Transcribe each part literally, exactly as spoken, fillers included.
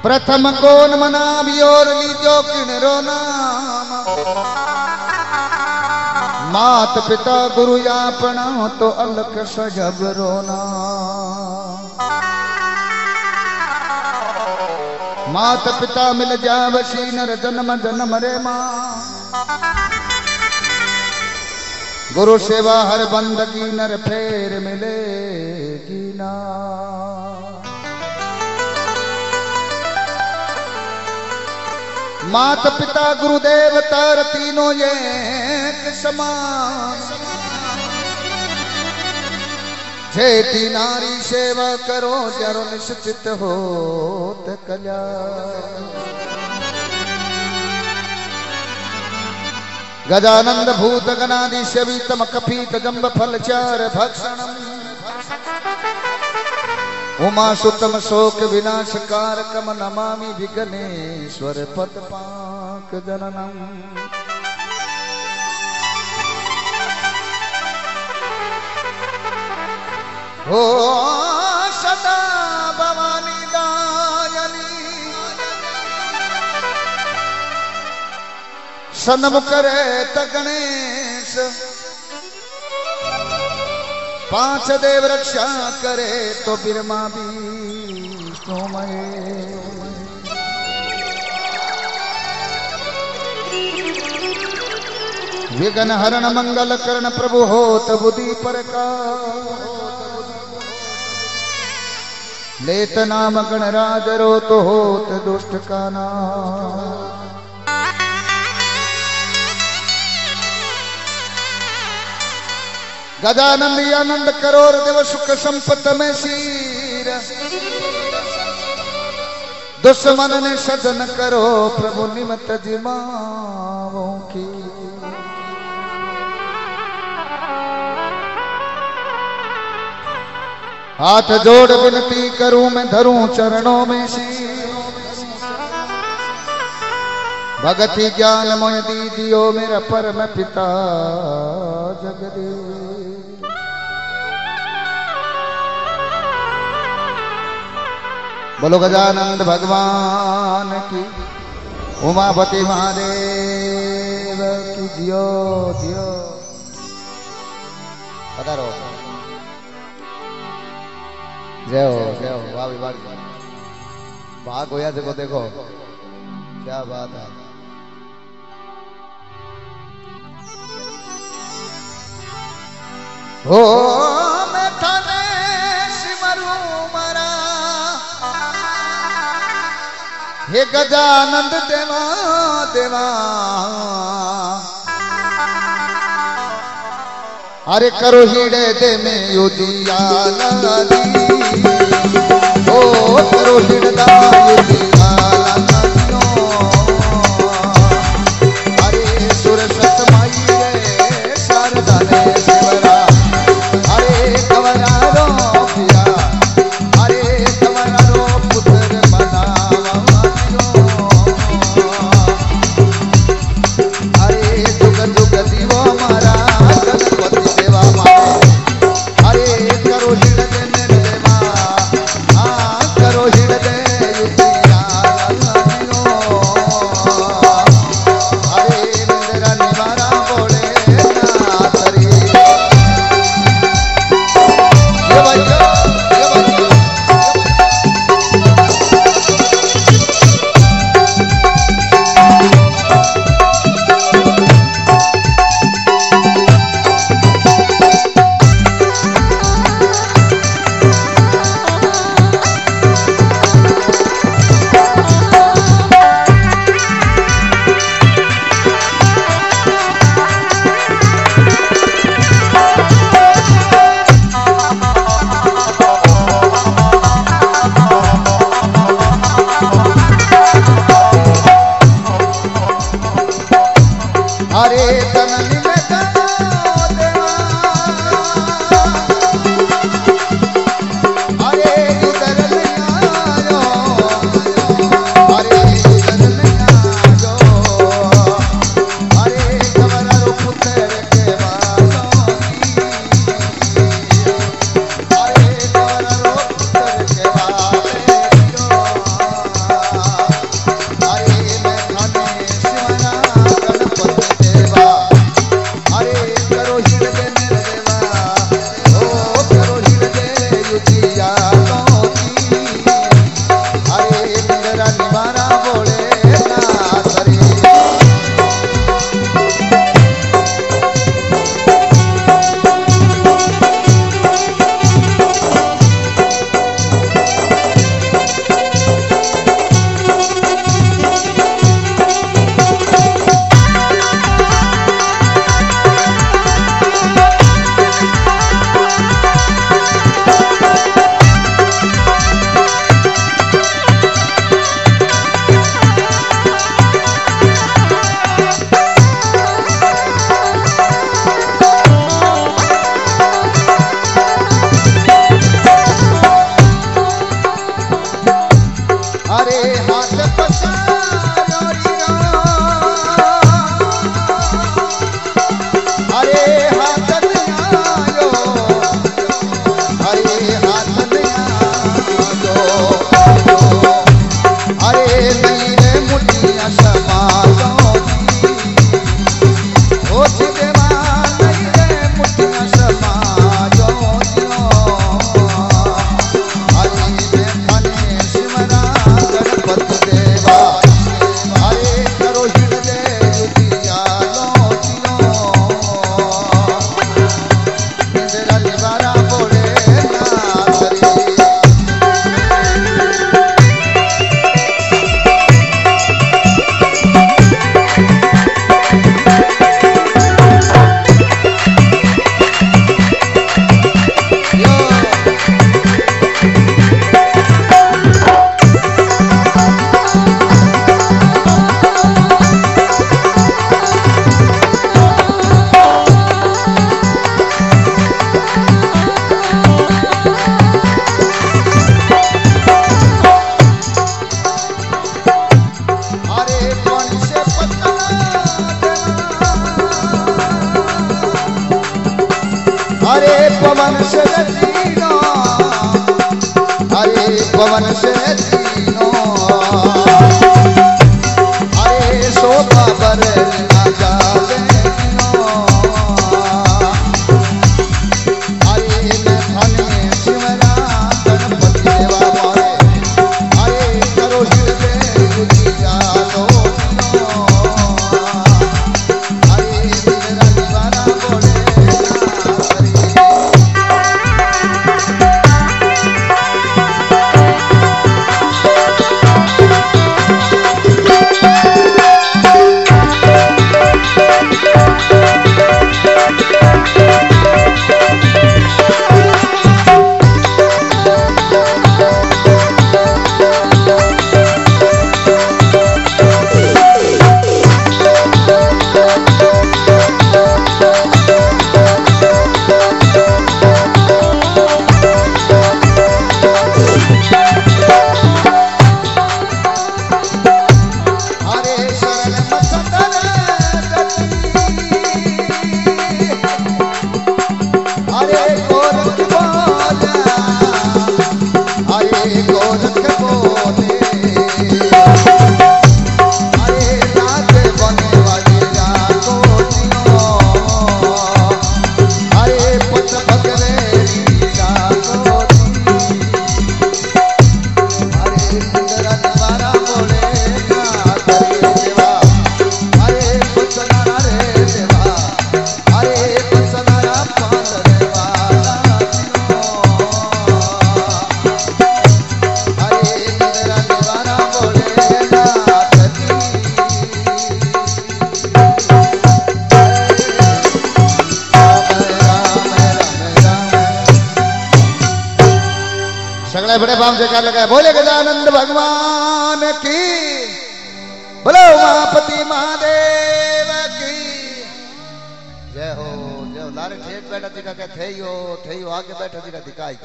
प्रथम कोन मनावी और लीजो किणरो नाम। मात पिता गुरु आपना तो अलख सजब रोना। मात पिता मिल जावसी नर जन्म जन्म रे माँ। गुरु सेवा हर बंदगी नर फेर मिलेगी ना। मात पिता गुरुदेव तर तीनों एक समान। जेती नारी सेवा करो जरो निश्चित होत कल्याण। गजानंद भूत गणादि शवीतम कपीत जम्ब फल चार भक्षणम। उमा सुतम शोक विनाश कारकम नमामि विघ्नेश्वर पद पाक जननम। हो सदा भवानी दायनी सन्मुख रहत गणेश। पांच देव रक्षा करे तो बिरमा विष्णु महेश। विघ्न हरण मंगल करण प्रभु होत बुद्धि प्रकाश। लेत नाम गणराज रो तो होत दुष्ट का नाश। गजानंद आनंद करोड़ देव सुख संपत में सीर। दुश्मन ने सजन करो प्रभु निमत जिमाओं की। हाथ जोड़ विनती करूं मैं धरूं चरणों में शीर। भगति ज्ञान मोह दीजियो मेरा परम पिता जगदीश। बोलो गजानंद भगवान की। उमापति महादेव की जियो जियो। पधारो। जय हो जय हो। वाह विभाग भाग होया देखो देखो क्या बात है। हो मैं थाने सिमरू मरा। हे गजानंद देवा देवा। अरे करो हीड़े दे में युदियाला दी। ओ करो हीड़दा युदियाला दियो। अरे सुरसत माई रे शारदा ने देवरा। अरे कवरा रो पिया। अरे कवरा रो पुत्र बनावा। अरे जुग जुग दीवो मारा गणपति देवा मारे। अरे करो हिड़ दे मेरे देवा। हाँ करो हिड़ दे युतिया। से तीनों, अरे पवन से तीनों, अरे शोभा बर ना जावे बड़े बाम से कर लगा बोले गजानंद भगवान की, बोलो उमापति महादेव की जय हो जय हो। लारे ठेठ बैठा दिखा के थे हो थे हो आगे बैठा दिखा दिखाई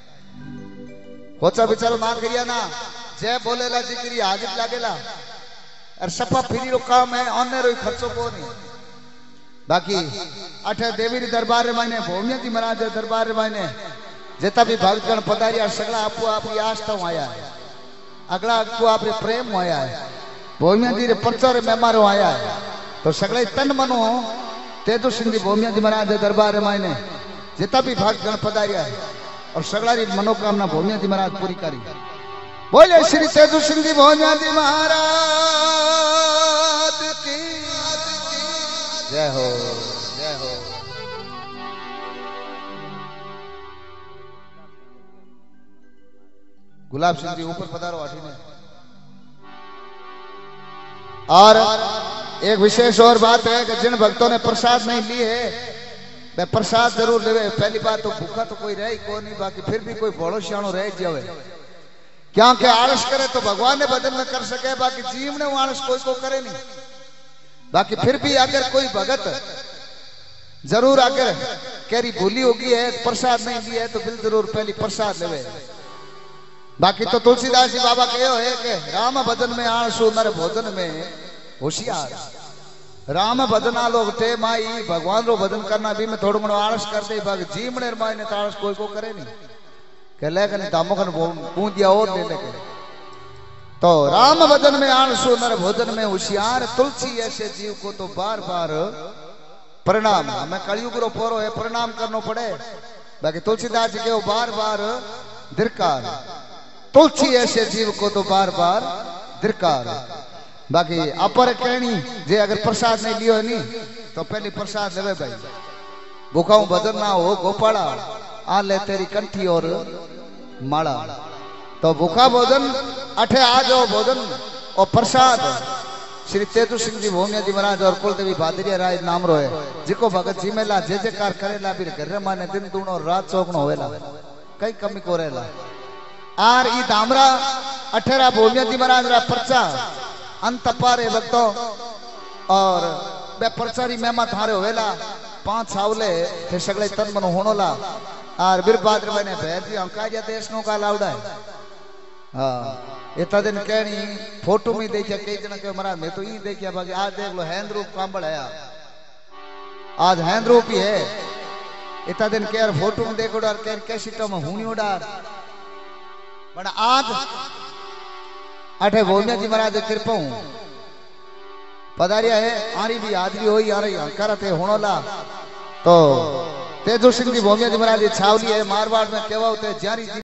होचा बिचारो ना करिया ना जय बोलेला जिक्री हाजिर लागेला और सपा फिरी रो काम है ऑने रो खर्चो को नहीं। बाकी अठे देवी दरबार रे मायने भौमिया जी महाराज दरबार रे मायने जेता भी भक्तगण पधारिया सगला आपको आपकी आस्था आया है, अगला आपको आपरे प्रेम आया है, भौमिया जी रे प्रचार मेहमानो आया है। तो सगले तन मनो तेजो सिंह भौमिया जी महाराज दरबार मायने जेता भी भक्तगण पधारिया है और सगला री मनोकामना भौमिया जी महाराज पूरी करी। बोले श्री तेजो सिंह भौमिया जी महाराज की जय हो जय हो। गुलाब सिंह जी ऊपर पधारो आठी ने। और एक विशेष और बात है कि जिन भक्तों ने प्रसाद नहीं लिए है वे प्रसाद जरूर ले। पहली बात तो भूखा तो कोई रहे को नहीं, बाकी फिर भी कोई बड़ो श्याणो रह जावे क्योंकि आलस करे तो भगवान ने बदल में कर सके, बाकी जीव ने आलस कोई को करे नहीं। बाकी फिर भी अगर कोई भगत जरूर अगर केरी भूली होगी है प्रसाद नहीं दिया है तो बिल जरूर पहली प्रसाद लेवे। बाकी तो तुलसीदास जी बाबा कहो है कि राम भजन में आलसू नर भोजन में होशियार। राम भजना लोग टे माई भगवान रो भजन करना भी में थोड़ा मोड़ो आलस कर दे, बाकी जीवने माई ने आलस कोई को करे नहीं कह ले कने दामोखन बूंदिया और ले लेके। तो राम भजन में आलसू नर भोजन में होशियार, तुलसी ऐसे जीव को तो बार बार प्रणाम। हमें कलयुग रो पोरो है प्रणाम करना पड़े, बाकी तुलसीदास जी के बार बार धिक्कार। तुलसी ऐसे जीव को तो बार बार धिक्कार। बाकी अपर कहनी जे अगर प्रसाद नहीं लियो नहीं तो पहले प्रसाद लेवे भाई। भूखाऊ भजन ना हो गोपाला आ ले तेरी कंठी और माला। तो भूखा भोजन अठे आ जाओ भोजन और प्रसाद श्री तेजू सिंह जी भौमिया जी महाराज और कुलदेवी भादरिया राय नाम रो है जिको भगत जी मेला जे जेकार करेला भी घर माने दिन दूनो रात चौकनो होवेला कई कमी को रहेला। आर ई दामरा अठेरा भौमिया जी महाराज रा पर्चा अंत पारे भक्तों और बे परचारी मेहमा थारे होवेला पांच सावले थे सगले तन मन होनोला आर बिर बादर मैंने भेजी अंकारिया देश नो का लाउडा है। हां इतना दिन कहनी फोटो में देखिया कई जन के महाराज मैं तो ई देखिया बाकी आज देख लो हैंद रूप कांबड़ है आज हैंद रूप ही है इतना दिन के यार फोटो में देखो डार के कैसेटों में हुनी उड़ार बड़ा आज अठे भोमिया जी महाराज कृपा हूं पधारिया है आरी भी आदरी होई आ रही अंकार थे होनोला तो तेजो सिंह जी भोमिया जी महाराज छावली है मारवाड़ में केवा होते जारी जी